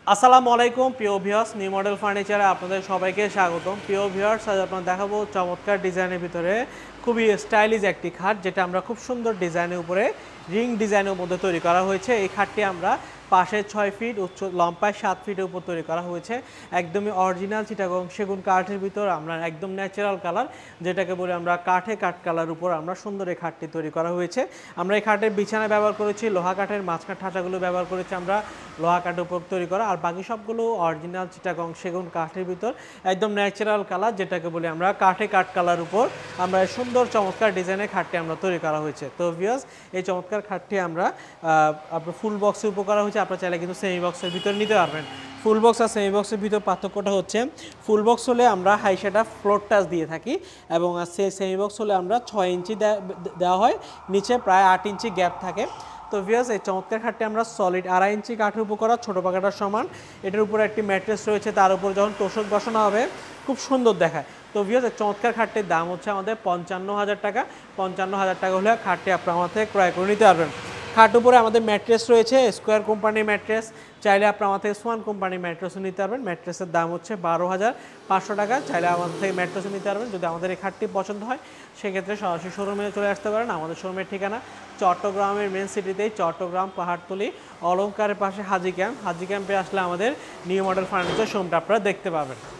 আসসালামু আলাইকুম প্রিয় ভিউয়ার্স, নিউ মডেল ফার্নিচারে আপনাদের সবাইকে স্বাগতম। প্রিয় ভিউয়ার্স, আজ আপনাদের দেখাবো চমৎকার ডিজাইনের ভিতরে খুবই স্টাইলিশ একটি খাট, যেটা আমরা খুব সুন্দর ডিজাইনের উপরে রিং ডিজাইনের মধ্যে তৈরি করা হয়েছে। এই খাটটি আমরা পাশে 6 ফিট, উচ্চ লম্বায় 7 ফিটের উপর তৈরি করা হয়েছে। একদমই অরিজিনাল চিটাগং সেগুন কাঠের ভিতর আমরা একদম ন্যাচারাল কালার, যেটাকে বলে আমরা কাঠ কালার উপর আমরা সুন্দর এই খাটটি তৈরি করা হয়েছে। আমরা এই খাটের বিছানা ব্যবহার করেছি লোহা কাঠের, মাঝখান ঠাঁচাগুলো ব্যবহার করেছি আমরা লোহা কাঠের উপর তৈরি করা, আর বাকি সবগুলো অরিজিনাল চিটাগং সেগুন কাঠের ভিতর একদম ন্যাচারাল কালার, যেটাকে বলি আমরা কাঠ কালার উপর আমরা সুন্দর চমৎকার ডিজাইনের খাটটি আমরা তৈরি করা হয়েছে। তো ভিউয়ার্স, এই চমৎকার খাটটি আমরা আপনার ফুল বক্সের উপর করা হয়েছে। আপনারা চাইলে কিন্তু সেমি বক্সের ভিতর নিতে পারবেন। ফুল বক্স আর সেমি বক্সের ভিতর পার্থক্যটা হচ্ছে, ফুল বক্স হলে আমরা হাইশাটা ফ্লোর টাচ দিয়ে থাকি, এবং সেমি বক্স হলে আমরা 6 ইঞ্চি দেওয়া হয়, নিচে প্রায় 8 ইঞ্চি গ্যাপ থাকে। তো ভিউয়ার্স, এই চমৎকার খাটটি আমরা সলিড 2.5 ইঞ্চি কাঠের উপর করা, ছোটো পাখাটার সমান। এটার উপরে একটি ম্যাট্রেস রয়েছে, তার উপর যখন তোষক বসানো হবে খুব সুন্দর দেখায়। তো ভিউয়ার্স, চমৎকার খাটটির দাম হচ্ছে আমাদের 55,000 টাকা। 55,000 টাকা হলে খাটটি আপনার আমার থেকে ক্রয় করে নিতে পারবেন। খাট উপরে আমাদের ম্যাট্রেস রয়েছে স্কোয়ার কোম্পানির ম্যাট্রেস, চাইলে আপনার আমার থেকে সোয়ান কোম্পানির ম্যাট্রেসও নিতে পারবেন। ম্যাট্রেসের দাম হচ্ছে 12,500 টাকা। চাইলে আমাদের থেকে ম্যাট্রেসও নিতে পারবেন। যদি আমাদের এই খাটটি পছন্দ হয়, সেক্ষেত্রে সরাসরি শোরুমে চলে আসতে পারেন। আমাদের শোরুমের ঠিকানা চট্টগ্রামের মেন সিটিতেই, চট্টগ্রাম পাহাড়তলি অলংকারের পাশে হাজি ক্যাম্প। হাজি ক্যাম্পে আসলে আমাদের নিউ মডেল ফার্নিচার শোরুমটা আপনারা দেখতে পাবেন।